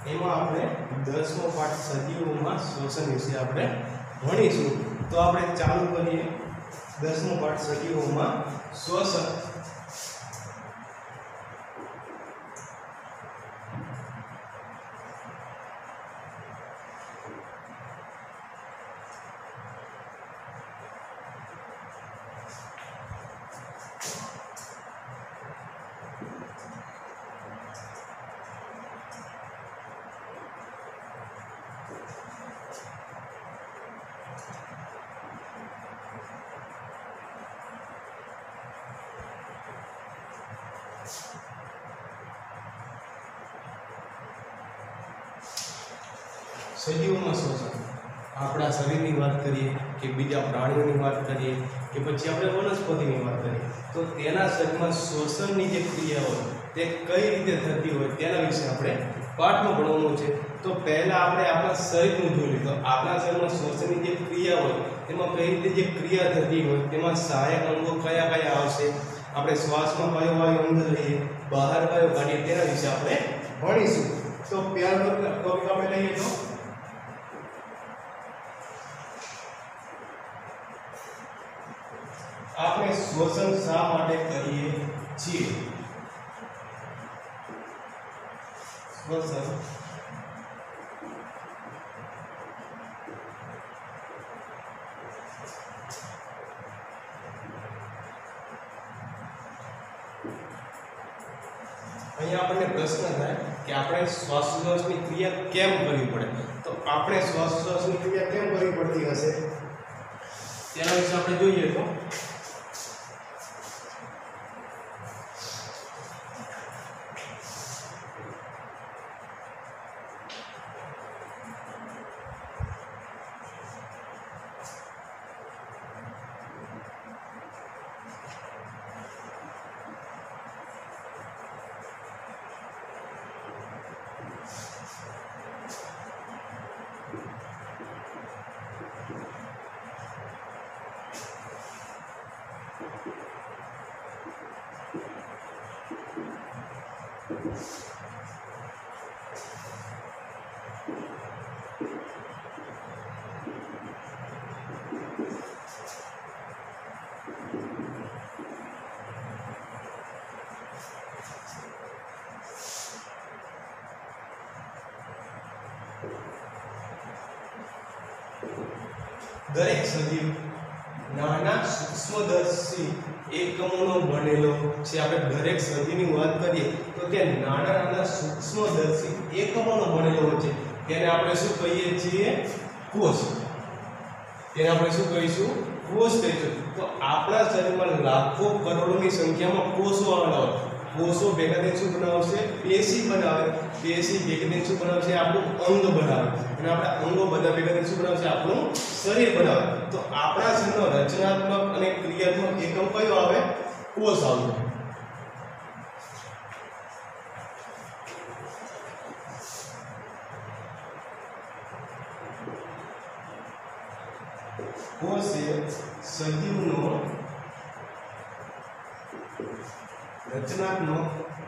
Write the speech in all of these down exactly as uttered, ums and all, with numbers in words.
એમાં આપણે દસમો પાઠ સજીવોમાં શ્વસન વિશે આપણે ભણીશું. તો આપણે ચાલુ કરીએ દસમો પાઠ સજીવોમાં શ્વસન. સજીવોમાં શ્વસન આપણા શરીરની વાત કરીએ કે બીજા પ્રાણીઓની વાત કરીએ કે પછી આપણે વનસ્પતિની વાત કરીએ તો તેના શરીરમાં શ્વસનની જે ક્રિયા હોય તે કઈ રીતે થતી હોય તેના વિશે આપણે પાઠમાં ભણવાનું છે. તો પહેલાં આપણે આપણા શરીરનું જોઈ લઈએ. તો આપણા શરીરમાં શ્વસનની જે ક્રિયા હોય તેમાં કઈ રીતે જે ક્રિયા થતી હોય તેમાં સહાયક અંગો કયા કયા આવશે, આપણે શ્વાસમાં કયો વાયુ અંદર લઈએ, બહાર કયો કાઢીએ તેના વિશે આપણે ભણીશું. તો પહેલો ટોપિક આપણે લઈએ તો આપણે શ્વસન શા માટે કરીએ છીએ? શ્વસન અહીંયા આપણને પ્રશ્ન થાય કે આપણે શ્વાસોચ્છ્વાસની ક્રિયા કેમ કરવી પડે. તો આપણે શ્વાસોચ્છ્વાસની ક્રિયા કેમ કરવી પડતી હશે તેના વિશે આપણે જોઈએ. તો દરેક સજીવ નાના સૂક્ષ્મદર્શી એકમોનો બનેલો છે. આપણે દરેક સજીવની વાત કરીએ તો તે નાના નાના સૂક્ષ્મદર્શી એકમોનો બનેલો હોય છે. તેને આપણે શું કહીએ છીએ? કોષ. તેને આપણે શું કહીશું? કોષ કહીશું. તો આપણા શરીરમાં લાખો કરોડોની સંખ્યામાં કોષો આવેલા હોય. કોષો ભેગા થઈને શું બનાવશે? પેશી બનાવે. પેશી ભેગા થઈને શું બનાવશે? આપણું અંગ બનાવે. અને આપણા અંગો બધા ભેગા થઈને શું બનાવશે? આપણું શરીર બનાવે. તો આપણા શરીરનો રચનાત્મક અને ક્રિયાત્મક એકમ કયો આવે? કોષ આવે. કોષ એ સજીવનો રચનાત્મક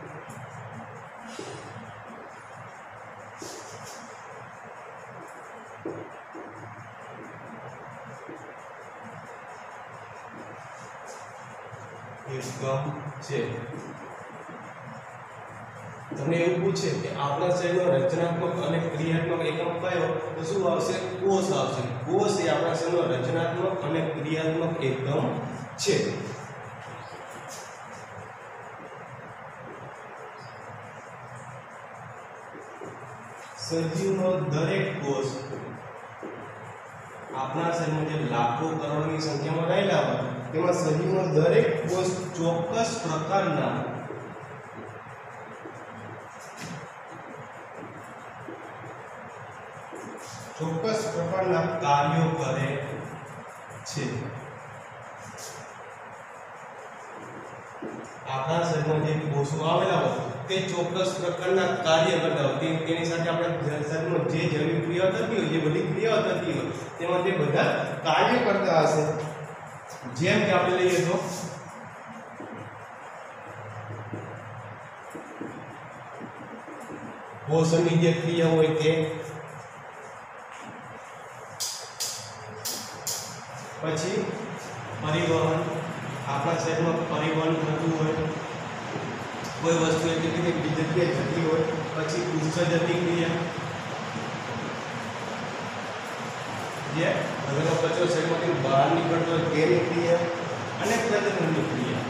એકમ છે. તમને એવું પૂછે કે આપણા શરીરનો રચનાત્મક અને ક્રિયાત્મક એકમ કયો, તો શું આવશે? કોષ આવશે. કોષ એ આપણા શરીરનો રચનાત્મક અને ક્રિયાત્મક એકમ છે. સજીવનો દરેક કોષ આપણા શરીરમાં જે લાખો કરોડની સંખ્યામાં રહેલા હોય તેમાં સજીવનો દરેક કોષ ચોક્કસ પ્રકારના ચોક્કસ પ્રકારના કાર્યો કરે છે. આપણા શરીરમાં જે કોષો આવેલા હોય તે ચોક્કસ પ્રકારના કાર્ય કરતા હોય. તેની સાથે આપણે શરીરમાં જે જૈવિક ક્રિયાઓ થતી હોય, જે બધી ક્રિયાઓ થતી હોય તેમાં તે બધા કાર્ય કરતા હશે. જેમ કે આપણે લઈએ તો પોષણની જે ક્રિયા હોય તે, પછી પરિવહન, આપણા શરીરમાં પરિવહન થતું હોય કોઈ વસ્તુ એક જગ્યાએ બીજી જગ્યાએ જતી હોય, પછી ઉત્સર્જનની ક્રિયા જે હવેનો કચરો શરીરમાંથી બહાર નીકળતો હોય તેની ક્રિયા, અને પ્રજનનની ક્રિયા.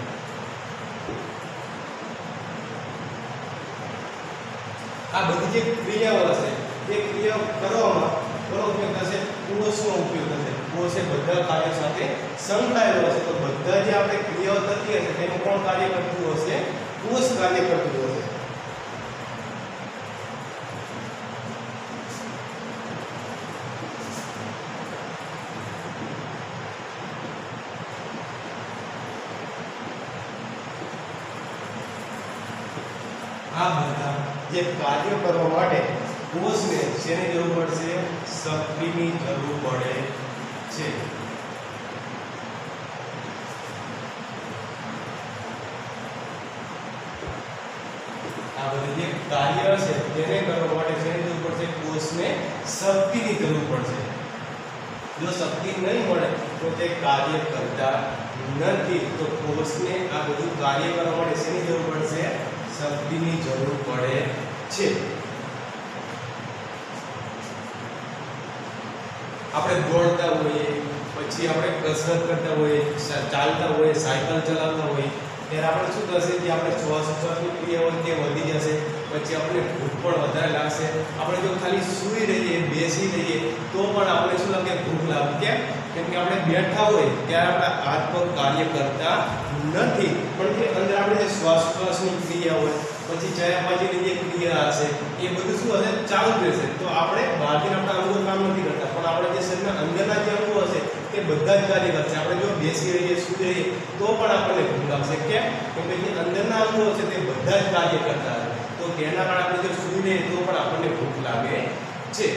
આ બધી જે ક્રિયાઓ હશે તે ક્રિયા કરવામાં કોનો ઉપયોગ થશે? કોષનો ઉપયોગ થશે. કોષ એ બધા કાર્યો સાથે સંકળાયેલો હશે, તો બધા જે આપણે ક્રિયાઓ થતી હશે તેનું કોણ કાર્ય કરતું હશે? કોષ કાર્ય કરતું હશે. આ બધા જે કાર્ય કરવા માટે કોષને શેની જરૂર પડશે? શક્તિની જરૂર પડે છે. આ બધી જે કાર્ય છે તેને કરવા માટે શેની જરૂર પડશે? કોષને શક્તિની જરૂર પડશે. જો શક્તિ નહીં મળે તો તે કાર્ય કરતા નથી. તો કોષને આ બધું કાર્ય કરવા માટે શેની જરૂર પડશે? શક્તિની જરૂર પડે છે. આપણે દોડતા હોઈએ, પછી આપણે કસરત કરતા હોઈએ, ચાલતા હોઈએ, સાયકલ ચલાવતા હોઈએ ત્યારે આપણે શું થશે? જે આપણે શ્વાસોચ્છ્વાસની ક્રિયા હોય તે વધી જશે. પછી આપણે ભૂખ પણ વધારે લાગશે. આપણે જો ખાલી સૂઈ રહીએ, બેસી રહીએ તો પણ આપણે શું લાગે? ભૂખ લાગે. કેમ? કેમ કે આપણે બેઠા હોય ત્યારે આપણા હાથ પગ કાર્ય કરતા નથી, પણ જે અંદર આપણે જે શ્વાસોચ્છ્વાસની ક્રિયા હોય, પછી ચયાપચયની જે ક્રિયા હશે એ બધું શું હશે? ચાલુ રહેશે. તો આપણે બહારથી આપણા અંગો કામ નથી કરતા, પણ આપણે જે શરીરના અંદરના જે અંગો હશે તે બધા જ કાર્ય કરશે. આપણે જો બેસી રહીએ, સૂઈ રહીએ તો પણ આપણને ભૂખ લાગશે. કેમ? કેમ કે જે અંદરના અંગો હશે તે બધા જ કાર્ય કરતા હશે. તો તેના કારણે આપણે જો સૂઈ રહીએ તો પણ આપણને ભૂખ લાગે છે.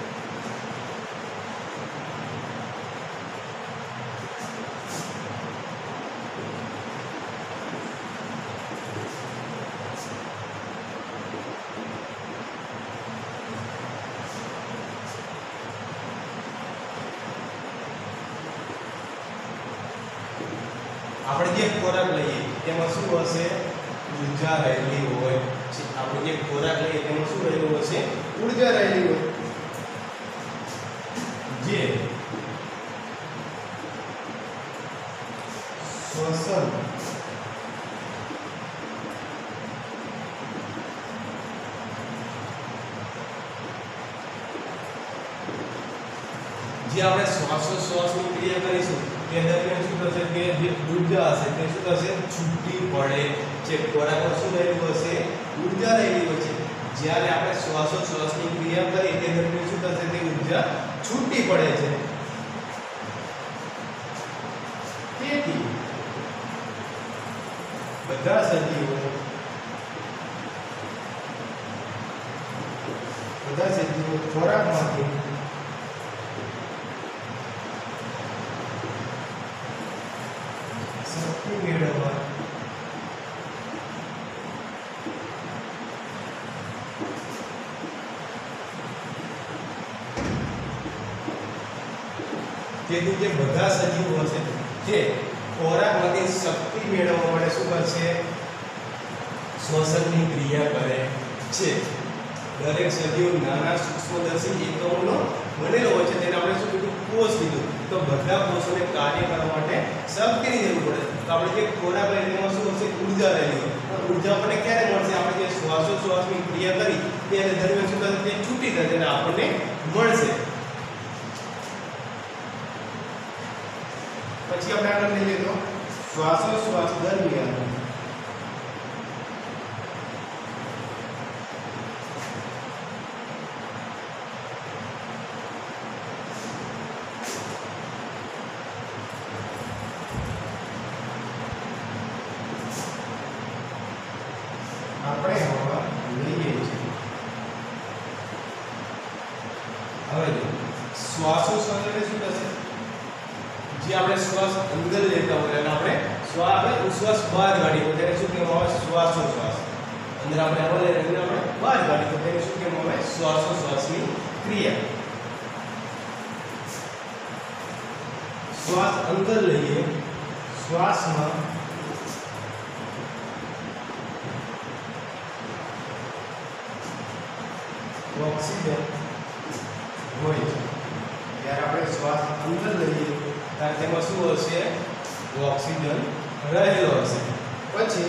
આપણે જે ખોરાક લઈએ તેમાં શું હશે? ઊર્જા રહેલી હોય છે. આપણે જે ખોરાક લઈએ તેમાં શું રહેલું હશે? ઊર્જા રહેલી હોય, જે શ્વસન જે આપણે શ્વાસોચ્છ્વાસની ક્રિયા કરીશું તે દરમિયાન શું થશે? કે જે ઊર્જા હશે તે શું થશે? છૂટી પડે છે. ખોરાકમાં શું રહેલું હશે? ઊર્જા રહેલી હોય છે. જ્યારે આપણે શ્વાસોચ્છ્વાસની ક્રિયા કરીએ તે દરમિયાન શું થશે? તે ઊર્જા છૂટી પડે છે. તેથી બધા સજીવો બધા સજીવો ખોરાકમાંથી શક્તિ મેળવવા તેથી જે બધા સજીવો હશે તે ખોરાકમાંથી શક્તિ મેળવવા માટે શું કરશે? શ્વસનની ક્રિયા કરે છે. દરેક સજીવ નાના સૂક્ષ્મદર્શી એકમોનો બનેલો હોય છે. તેને આપણે શું કીધું? કોષ કીધું. તો બધા કોષોને કાર્ય કરવા માટે શક્તિની જરૂર પડે. તો આપણે જે ખોરાક લઈએ તેમાં શું હશે? ઊર્જા રહેલી હોય. તો ઊર્જા આપણને ક્યારે મળશે? આપણે જે શ્વાસોચ્છ્વાસની ક્રિયા કરી તેને દરમિયાન શું થશે? તે છૂટી થશે અને આપણને મળશે. પછી આપણે આગળ લઈએ તો શ્વાસોચ્છ્વાસ દરમિયાન આપણે હવા લઈએ છીએ. હવે શ્વાસોચ્છ્વાસ એટલે શું થશે? જે આપણે શ્વાસ અંદર લેતા હોય અને આપણે શ્વાસ આપણે ઉશ્વાસ બહાર કાઢીએ ત્યારે શું કહેવામાં આવે? શ્વાસોચ્છ્વાસ. અંદર આપણે હવા લઈને અંદર આપણે બહાર કાઢી તો તેને શું કહેવામાં આવે શ્વાસોશ્વાસની ક્રિયા શ્વાસ અંદર લઈએ શ્વાસમાં ઓક્સિજન હોય છે ત્યારે આપણે શ્વાસ અંદર લઈએ ત્યારે તેમાં શું હશે ઓક્સિજન રહેલો હશે પછી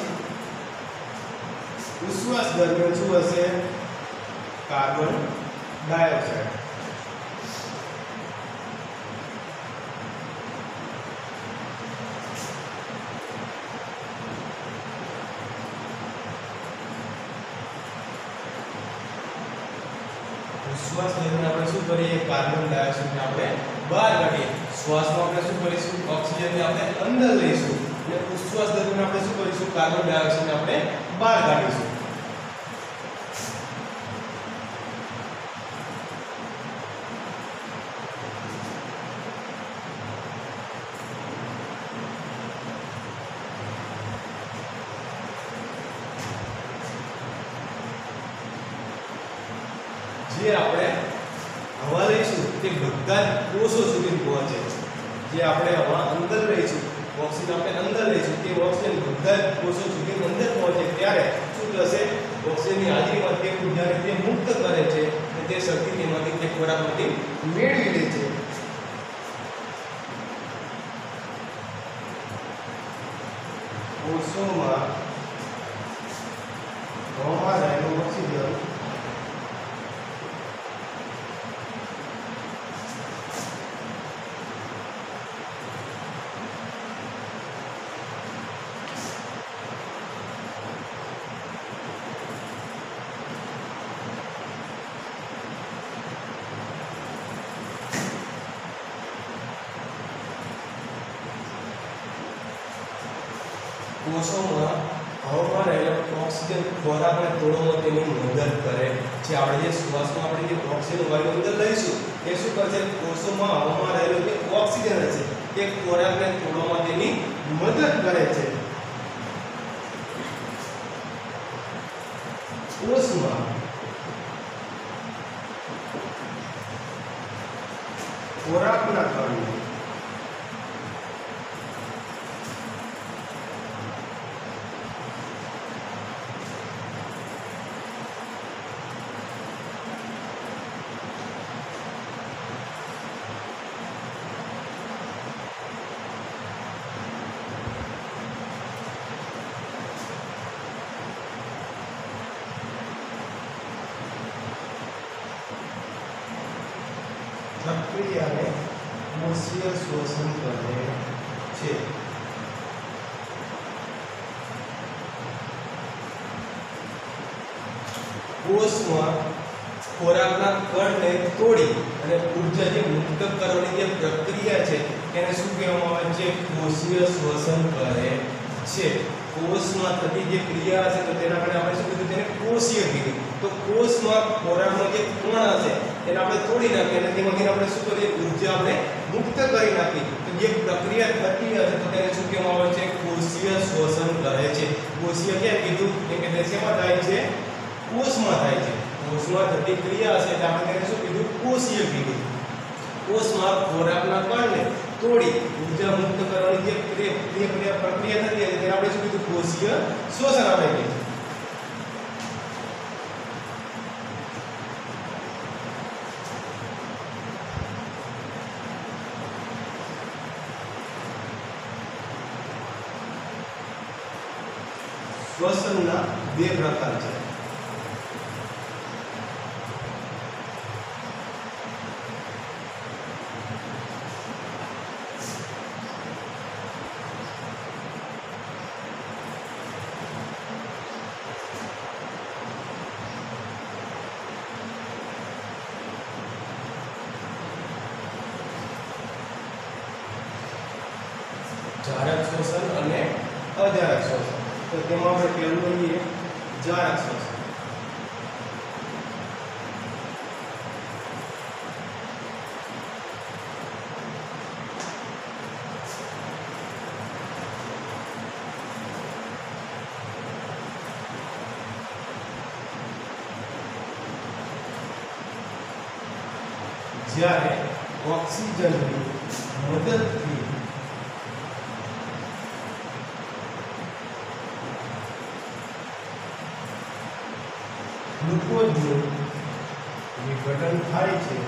ઉશ્વાસ દરમિયાન શું હશે કાર્બન ડાયોક્સાઇડ શ્વાસ દરમિયાન આપણે શું કરીએ કાર્બન ડાયોક્સાઇડને આપણે બહાર કાઢીએ શ્વાસમાં આપણે શું કરીશું ઓક્સિજનને આપણે અંદર લઈશું અને ઉશ્વાસ દરમિયાન આપણે શું કરીશું કાર્બન ડાયોક્સાઇડને આપણે બહાર કાઢીશું જે આપણે હવા લઈશું તે બધા જ કોષો સુધી પહોંચે જે આપણે હવા અંદર લઈશું ઓક્સિજન આપણે અંદર લઈશું તે ઓક્સિજન બધા જ કોષો સુધી અંદર પહોંચે ત્યારે શું થશે ઓક્સિજનની હાજરીમાં તે ઉર્જાને તે મુક્ત કરે છે અને તે શક્તિ તેમાંથી તે ખોરાકમાંથી મેળવી લે છે કોષોમાં હવામાં રહેલો ઓક્સિજન કોષોમાં હવામાં રહેલો ઓક્સિજન ખોરાકને તોડવામાં તેની મદદ કરે છે આપણે જે શ્વાસમાં આપણે જે ઓક્સિજન વાયુ અંદર લઈશું એ શું કરશે કોષોમાં હવામાં રહેલો જે ઓક્સિજન છે તે ખોરાકને તોડવામાં તેની મદદ કરે છે કોષમાં ખોરાકના કણો પ્રક્રિયાને કોષીય શ્વસન કહે છે કોષમાં ખોરાકના કણને તોડી અને ઊર્જા જે મુક્ત કરવાની જે પ્રક્રિયા છે તેને શું કહેવામાં આવે છે કોષીય શ્વસન કહે છે કોષમાં થતી જે ક્રિયા છે તો તેના કારણે આપણે શું કીધું તેને કોષીય કીધું તો કોષમાં ખોરાકનો જે કણ છે એને આપણે તોડી નાખીએ અને તેમાંથી આપણે શું કરીએ ઊર્જા આપણે મુક્ત કરી નાખીએ તો જે પ્રક્રિયા થતી હશે તો તેને શું કહેવામાં આવે છે કોષીય શ્વસન કહે છે કોષીય ક્યાં કીધું કે તે શેમાં થાય છે કોષમાં થાય છે કોષમાં થતી ક્રિયા હશે એટલે આપણે તેને શું કીધું કોષીય કીધું કોષમાં ખોરાકના કણને તોડી ઊર્જા મુક્ત કરવાની જે ક્રિયા પ્રક્રિયા થતી હશે તેને આપણે શું કીધું કોષીય શ્વસન આપણે કીધું શ્વસનના બે પ્રકાર છે જારક શ્વસન અને અજારક શ્વસન તો તેમાં આપણે પહેલું લઈએ જારક શ્વસન જ્યારે ઓક્સિજનની મદદથી ગ્લુકોઝનું વિઘટન થાય છે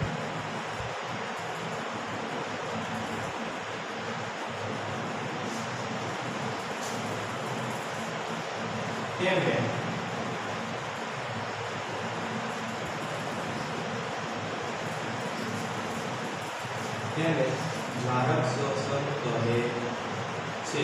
તેને તેને જારક શ્વસન કહે છે।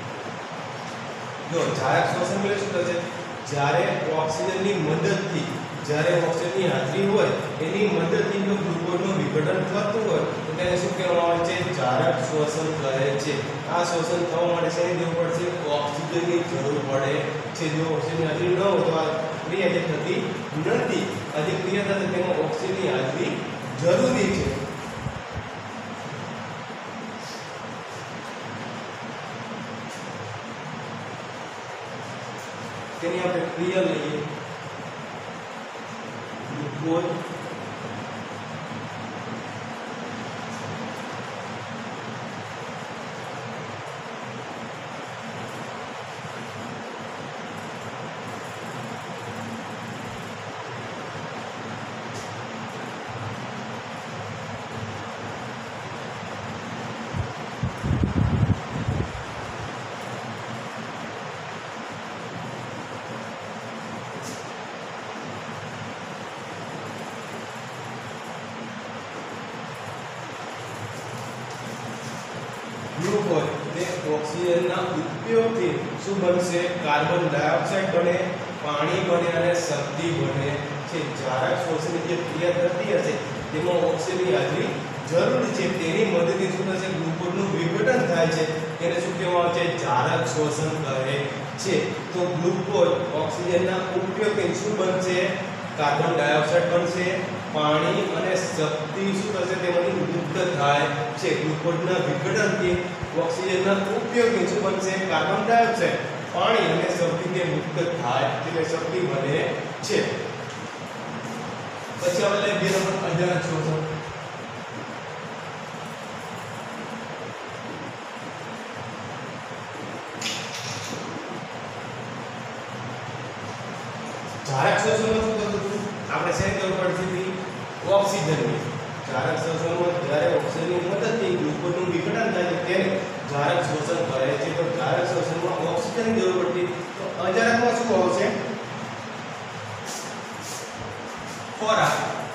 જો જારક શ્વસન એટલે શું થશે? જ્યારે ઓક્સિજનની મદદથી જ્યારે ઓક્સિજનની હાજરી હોય એની મદદથી જો ગ્લુકોઝનું વિઘટન થતું હોય તો તેને શું કહેવામાં આવે છે? જારક શ્વસન કહે છે। આ શ્વસન થવા માટે શેની જરૂર પડશે? ઓક્સિજનની જરૂર પડે છે। જો ઓક્સિજનની હાજરી ન હોય તો આ ક્રિયા જે થતી નથી। આ જે ક્રિયા થશે તેમાં ઓક્સિજનની હાજરી જરૂરી છે। તેની આપણે ક્રિયા લઈએ ગ્લુકોઝ ગ્લુકોઝ તે ઓક્સિજનના ઉપયોગથી શું બનશે? કાર્બન ડાયોક્સાઇડ બને, પાણી બને અને શક્તિ બને છે। જારક શ્વસનની જે ક્રિયા થતી હશે તેમાં ઓક્સિજનની હાજરી જરૂરી છે। તેની મદદથી શું થશે? ગ્લુકોઝનું વિઘટન થાય છે। તેને શું કહેવામાં આવે છે? જારક શ્વસન કહે છે। તો ગ્લુકોઝ ઓક્સિજનના ઉપયોગથી શું બનશે? કાર્બન ડાયોક્સાઇડ બનશે, પાણી અને શક્તિ શું થશે? તેમાંથી મુક્ત થાય છે। ગ્લુકોઝના વિઘટનથી ઓક્સિજનના ઉપયોગથી શું બનશે? કાર્બન ડાયોક્સાઇડ, પાણી અને શક્તિ તે મુક્ત થાય એટલે શક્તિ બને છે। પછી આપણે બે નંબર અજારક શ્વસન। જારક શ્વસનમાં શું થતું હતું? આપણે શેની જરૂર પડતી હતી? ઓક્સિજનની। જારક શ્વસનમાં જ્યારે ઓક્સિજનની મદદથી ગ્લુકોઝનું વિઘટન થાય છે તેને જારક શ્વસન કહે છે। તો જારક શ્વસનમાં ઓક્સિજનની જરૂર પડતી, તો અજારકમાં શું આવશે? ખોરાક।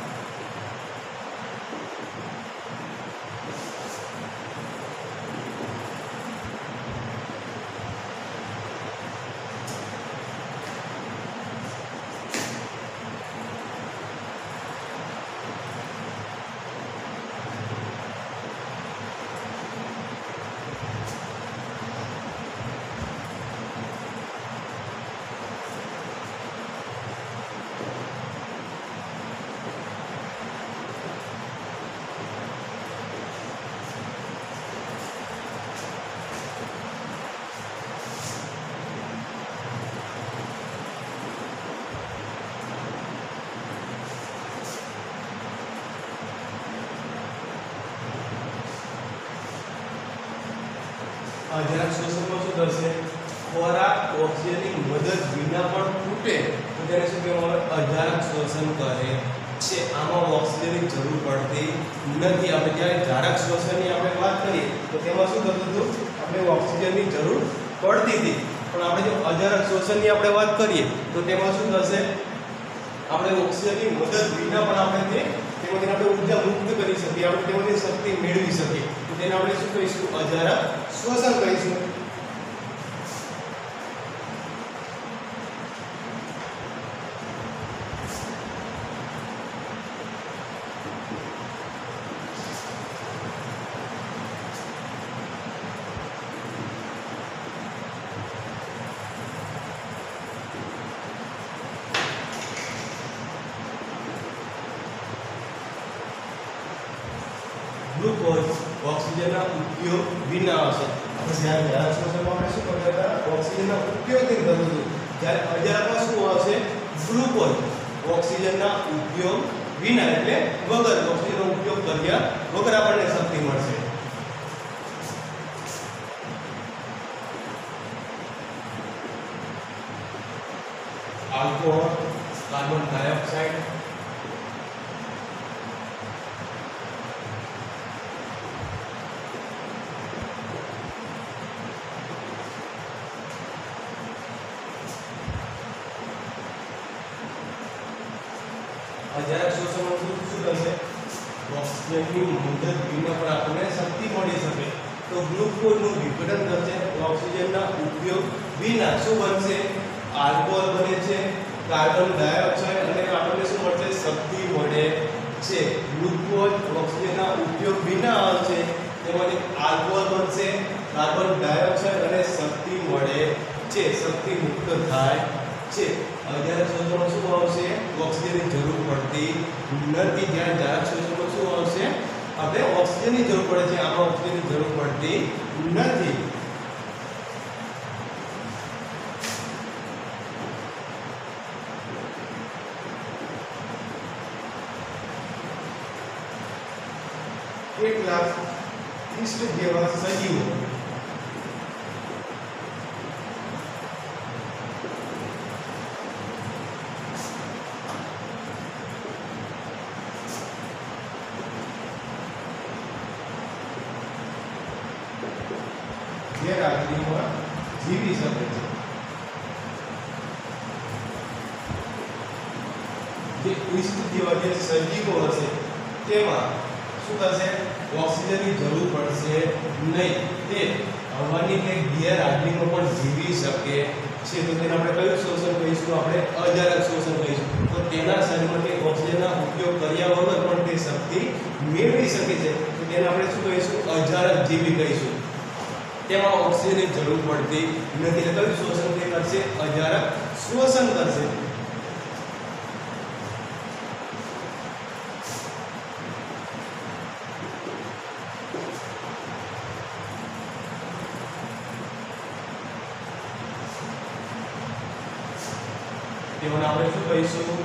અજારક શ્વસનમાં શું થશે? ખોરાક ઓક્સિજનની મદદ વિના પણ ફૂટે તો તેને શું કહેવામાં આવે? અજારક શ્વસન કહે છે। આમાં ઓક્સિજનની જરૂર પડતી નથી। આપણે જ્યારે જારક શ્વસનની આપણે વાત કરીએ તો તેમાં શું થતું હતું? આપણે ઓક્સિજનની જરૂર પડતી હતી, પણ આપણે જો અજારક શ્વસનની આપણે વાત કરીએ તો તેમાં શું થશે? આપણે ઓક્સિજનની મદદ વિના પણ આપણે તે તેમાંથી આપણે ઊર્જા મુક્ત કરી શકીએ, આપણે તેમાંથી શક્તિ મેળવી શકીએ। તો તેને આપણે શું કહીશું? અજારક શ્વસન કહીશું। ગ્લુકોઝ ઓક્સિજનના ઉપયોગ વિના આવશે। આપણે જ્યારે જારક શ્વસનમાં આપણે શું કરતા હતા? ઓક્સિજનના ઉપયોગથી થતું હતું। જ્યારે અજારકમાં શું આવશે? ગ્લુકોઝ ઓક્સિજનના ઉપયોગ વિના એટલે વગર ઓક્સિજનનો ઉપયોગ કર્યા વગર આપણને શક્તિ મળશે. આલ્કોહોલ, કાર્બન ડાયોક્સાઇડ, અજારક શોષણમાં શું શું થશે? ઓક્સિજનની મુદત વિના પણ આપણને શક્તિ મળી શકે. તો ગ્લુકોઝનું વિઘટન થશે. ઓક્સિજનના ઉપયોગ વિના શું બનશે? આલ્કોહોલ બને છે, કાર્બન ડાયોક્સાઇડ, અને આપણને શું મળશે? શક્તિ મળે છે. ગ્લુકોઝ ઓક્સિજનના ઉપયોગ વિના આવશે, તેમાંથી આલ્કોહોલ બનશે, કાર્બન ડાયોક્સાઇડ, અને શક્તિ મળે છે. શક્તિ મુક્ત થાય છે. અજારક શોષણમાં શું આવશે? ઓક્સિજનની જરૂર પડતી નથી. જ્યારે જારક શોષણમાં શું આવશે? આપણે ઓક્સિજનની જરૂર પડે છે, આમાં ઓક્સિજનની જરૂર પડતી નથી. કેટલાક ઈસ્ટ જેવા સજીવો ગેરહાજરીમાં જીવી શકે છે. જે ઈસ્ટ જેવા જે સજીવો હશે તેમાં શું થશે? ઓક્સિજનની જરૂર પડશે નહીં. તે હવાની કે ગેરહાજરીમાં પણ જીવી શકે છે. તો તેને આપણે કયું શોષણ કહીશું? આપણે અજારક શોષણ કહીશું. તો તેના શરીરમાંથી ઓક્સિજનના ઉપયોગ કર્યા વગર પણ તે શક્તિ મેળવી શકે છે. તો તેને આપણે શું કહીશું? અજારક જીવી કહીશું. તેમાં ઓક્સિજનની જરૂર પડતી નથી. એટલે કયું શોષણ તે કરશે? અજારક શોષણ કરશે. તેઓને આપણે શું કહીશું?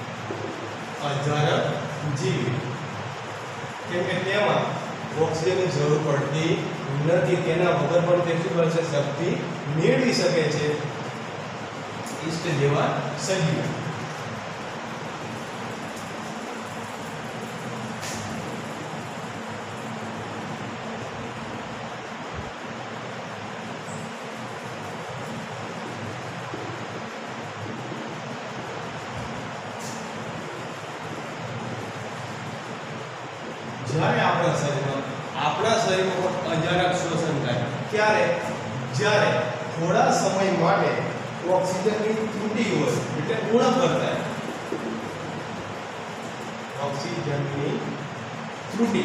અજારક જીવી. કેમ કે તેમાં ઓક્સિજનની જરૂર પડતી નથી. તેના વગર પણ તે શું કરશે? શક્તિ મેળવી શકે છે. ઈસ્ટ જેવા સજીવો. જ્યારે આપણા શરીરમાં આપણા શરીરમાં પણ અજારક શોષણ થાય ત્યારે જ્યારે થોડા સમય માટે ઓક્સિજનની ત્રુટિ હોય, એટલે ઉણપ થાય. ઓક્સિજનની ત્રુટિ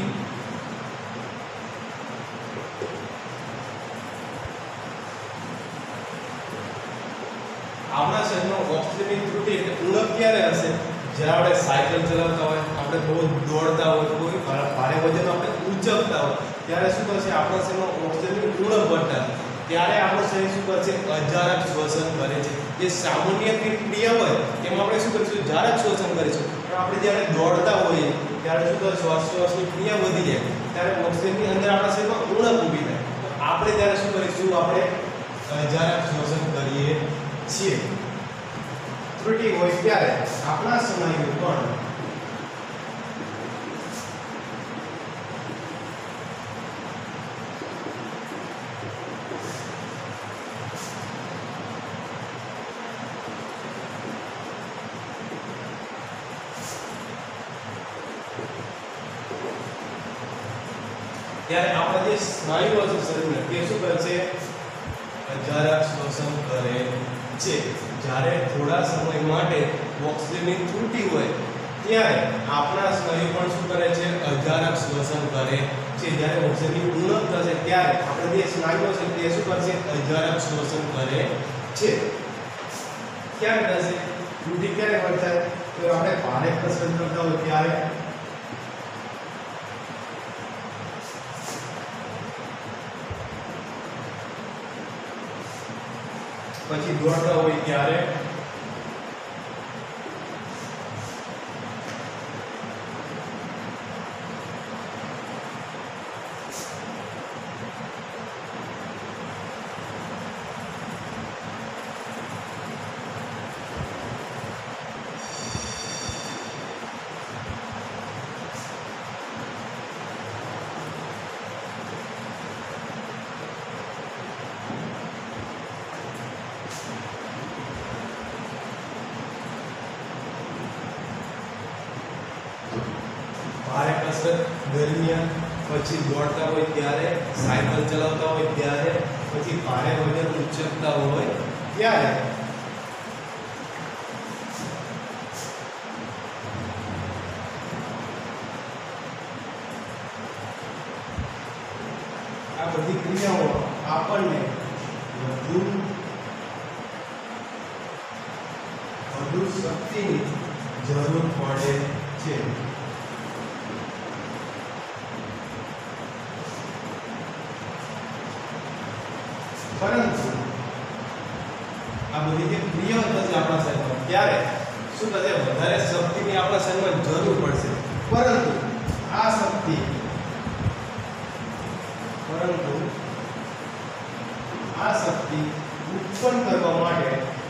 આપણા શરીરમાં ઓક્સિજનની ત્રુટિ એટલે ઉણપ ક્યારે હશે? જ્યારે આપણે સાયકલ ચલાવતા હોય, આપણે બહુ દોડતા હોય, કોઈ ભારે વજન આપણે ઉંચકતા હોય, ત્યારે શું થશે? આપણા શરીરમાં ઓક્સિજનની ઉણપ વધતા ત્યારે આપણું શરીર શું કરશે? અજારક શોષણ કરે છે. જે સામાન્ય ક્રિયા હોય તેમાં આપણે શું કરીશું? જારક શોષણ કરીશું. પણ આપણે જ્યારે દોડતા હોઈએ ત્યારે શું થશે? શ્વાસોશ્વાસની ક્રિયા વધી જાય, ત્યારે ઓક્સિજનની અંદર આપણા શરીરમાં ઉણપ ઊભી થાય. તો આપણે ત્યારે શું કરીશું? આપણે અજારક શોષણ કરીએ છીએ. ત્રુટિ હોય ત્યારે આપણા સ્નાયુઓ પણ ત્યારે આપણા જે સ્નાયુઓ છે શરીરના તે શું કરશે? અજારક શોષણ કરે છે. જ્યારે થોડા સમય માટે ઓક્સિજનની ત્રુટિ હોય ત્યારે આપણા સ્નાયુ પણ શું કરે છે? અજારક શોષણ કરે છે. જ્યારે ઓક્સિજનની ઉણપ થશે ત્યારે આપણા જે સ્નાયુઓ છે તે શું કરશે? અજારક શોષણ કરે છે. ક્યારે થશે? ત્રુટિ ક્યારે વર્તાય? તો આપણે ભારે કસરત કરતા હોય ત્યારે, પછી દોડતા હોય ત્યારે, કસરત દરમિયાન, પછી દોડતા હોય ત્યારે, સાયકલ ચલાવતા હોય ત્યારે, પછી ભારે વજન ઉચકતા હોય ત્યારે. આ બધી ક્રિયાઓ આપણને વધુ વધુ શક્તિની જરૂર પડે છે. પરંતુ આ બધી જે ક્રિયાઓ થશે આપણા શરીરમાં ત્યારે શું થશે? વધારે શક્તિની આપણા શરીરમાં જરૂર પડશે. પરંતુ આ શક્તિ પરંતુ આ શક્તિ ઉત્પન્ન કરવા માટે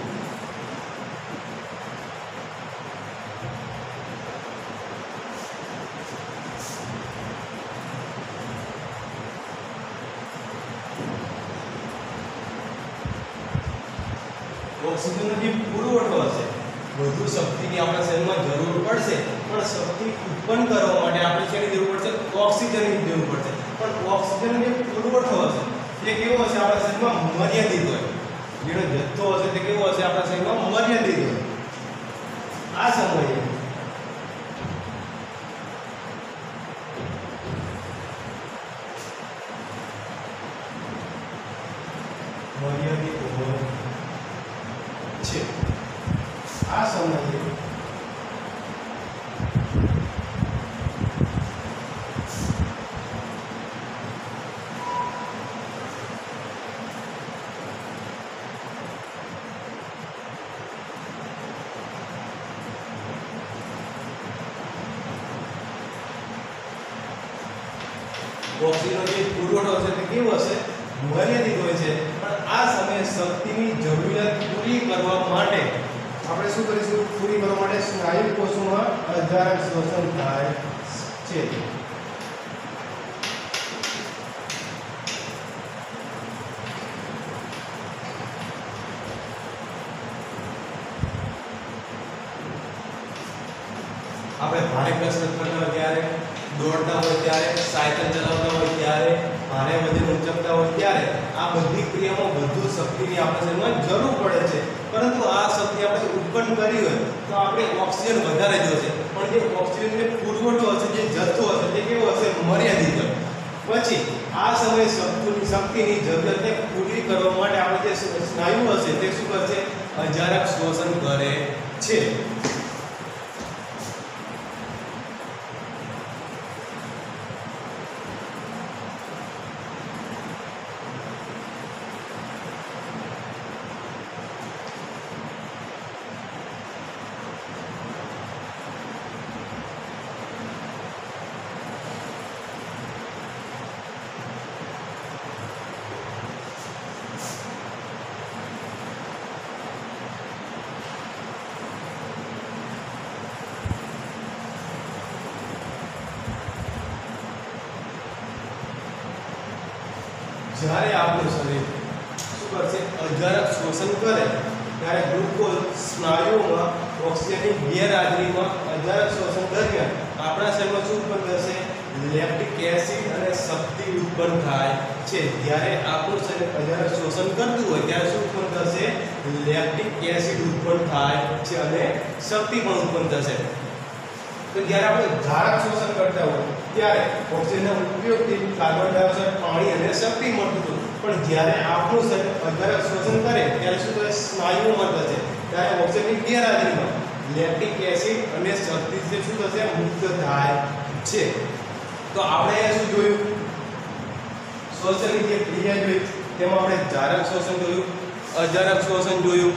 ઓક્સિજનનો જે પુરવઠો હશે, વધુ શક્તિની આપણા શરીરમાં જરૂર પડશે. પણ શક્તિ ઉત્પન્ન કરવા માટે આપણે શેની જરૂર પડશે? ઓક્સિજનની જરૂર પડશે. પણ ઓક્સિજનનો જે પુરવઠો હશે તે કેવો હશે? આપણા શરીરમાં મર્યાદિત હોય. જેનો જથ્થો હશે તે કેવો હશે? આપણા શરીરમાં મર્યાદિત હોય. આ સમયે મર્યાદિત હોય છે. આ સમયે ઓક્સિજનનો જે પુરવઠો હશે તે કેવો હશે? મર્યાદિત હોય છે. પણ આ સમયે શક્તિની જરૂરિયાત પૂરી કરવા માટે આપણે શું કરીશું? પૂરી કરવા માટે સ્નાયુ કોષોમાં અજારક શ્વસન થાય છે. આપણે ભારે કસરત કરતા હોય ત્યારે, દોડતા હોય ત્યારે, સાયકલ ચલાવતા હોય ત્યારે, ભારે વજન ઉચકતા હોય ત્યારે આ બધી ક્રિયામાં વધુ શક્તિની આપણા શરીરમાં જરૂર પડે છે. પરંતુ આ શક્તિ આપણે ઉત્પન્ન કરી હોય તો આપણે ઓક્સિજન વધારે જોશે. પણ જે ઓક્સિજન જે પુરવઠો હશે, જે જથ્થો હશે તે કેવો હશે? મર્યાદિત હોય. પછી આ સમયે શક્તિની શક્તિની જરૂરિયાતને પૂરી કરવા માટે આપણે જે સ્નાયુ હશે તે શું કરશે? અજારક શ્વસન કરે છે. જ્યારે આપણું શરીર શું કરશે? અજારક શોષણ કરે ત્યારે ગ્લુકોઝ સ્નાયુઓમાં ઓક્સિજનની ગેરહાજરીમાં અજારક શોષણ દરમિયાન આપણા શરીરમાં શું ઉત્પન્ન થશે? લેક્ટિક એસિડ અને શક્તિ ઉત્પન્ન થાય છે. જ્યારે આપણું શરીર અજારક શોષણ કરતું હોય ત્યારે શું ઉત્પન્ન થશે? લેક્ટિક એસિડ ઉત્પન્ન થાય છે અને શક્તિ પણ ઉત્પન્ન થશે. તો જ્યારે આપણે ધારક શોષણ કરતા હોય ત્યારે ઓક્સિજનના ઉપયોગથી કાર્બન ડાયોક્સાઇડ, પાણી અને શક્તિ મળતું હતું. પણ જ્યારે આપણું શરીર અજારક શોષણ કરે ત્યારે શું થશે? સ્નાયુઓમાં થશે. ત્યારે ઓક્સિજનની ગેરહાજરીમાં લેક્ટિક એસિડ અને શક્તિ જે શું થશે? મુક્ત થાય છે. તો આપણે શું જોયું? શ્વસનની જે ક્રિયા જોઈ તેમાં આપણે ધારક શોષણ જોયું, અજારક શોષણ જોયું.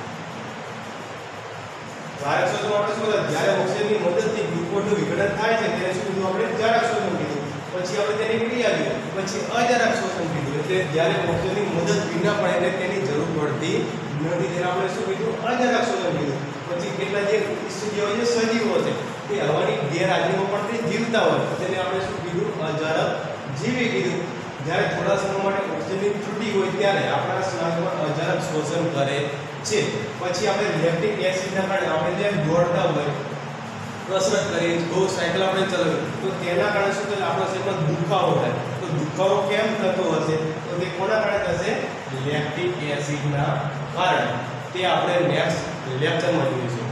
ધારક શોષણ આપણે શું કહેવાય? જ્યારે ઓક્સિજનની મદદથી ગ્લુકોઝનું વિઘટન થાય છે તેને શું કીધું? આપણે ધારક શોષણ કીધું. પછી આપણે તેની ક્રિયા જોઈ, પછી અજારક શોષણ કીધું. એટલે જ્યારે ઓક્સિજનની મદદ વિના પણ એને તેની જરૂર પડતી નથી તેને આપણે શું કીધું? અજારક શોષણ કીધું. પછી કેટલા જે સજીવો છે સજીવો છે તે હવાની ગેરહાજરીમાં પણ તે જીવતા હોય તેને આપણે શું કીધું? અજારક જીવી કીધું. જ્યારે થોડા સમય માટે ઓક્સિજનની ત્રુટિ હોય ત્યારે આપણા સ્નાયુમાં અજારક શોષણ કરે છે. પછી આપણે લેક્ટિક એસિડના કારણે આપણે જેમ દોડતા હોય તો કસરત કરીએ બહુ સાયકલ આપણે ચલાવીએ તો તેના કારણે શું થાય આપણા શરીરમાં દુખાવો થાય તો દુખાવો કેમ થતો હશે તો તે કોના કારણે થશે લેક્ટિક એસિડના કારણે તે આપણે નેક્સ્ટ લેક્ચરમાં જોઈશું